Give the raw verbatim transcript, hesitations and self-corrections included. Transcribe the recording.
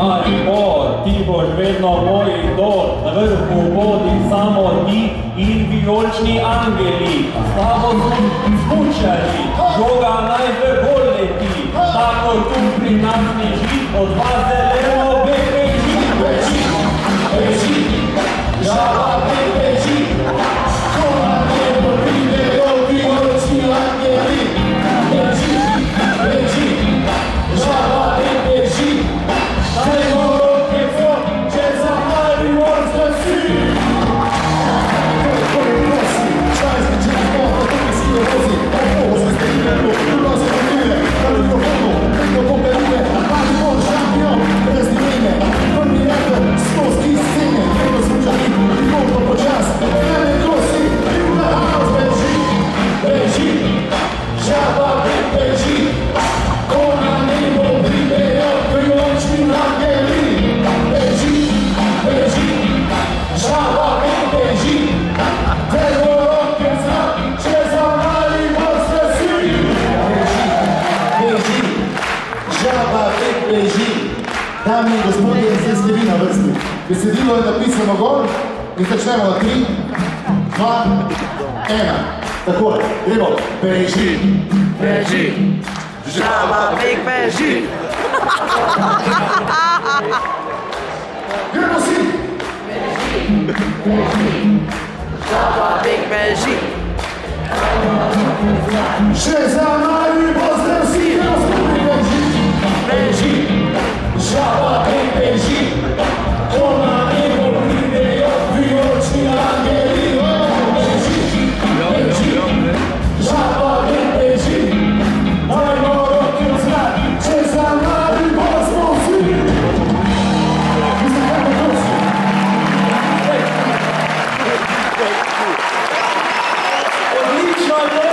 Maribor, ti boš vedno moj idol, na vrhu bodi samo ti in vijolični angeli. S tabo so smučali, žoga naj v gol leti, tako tu pri nas neži, od vas zeleno beži, beži, beži, žaba beži, ko na nebo pridejo vijolični angeli, beži, beži, žaba beži. Dajmo roke for, če za Maribor zglasi. Kako je nosi, čajski čez moho, tukaj si je vozi, tako se stekne, tukaj se vrnile, na mikrofonu, preko poperine, Maribor šampion, brez dimene, prvi reper, skozi scene, preko smučani, prikopno počas, ene kosi, in na house beži, beži, žaba beži, ko na nebo pridejo vijolični angeli, beži, beži, žaba beži, dajmo roke v zrak, če za Maribor zglasi. Beži, beži, žaba beži. Dame in gospodje, zdaj ste vi na vrsti. Besedilo je napisano gor in začnemo na tri, dva, ena. Takole, gremo. Beži, beži, žaba beži. gremo si. Žaba beži. Še za Maribor zglasi, beži, beži, žaba beži, ko na nebo pridejo vijolični angeli, beži, beži, žaba beži, dajmo roke v zrak, če za Maribor smo vsi. Mislim, kako to si? Odlično je!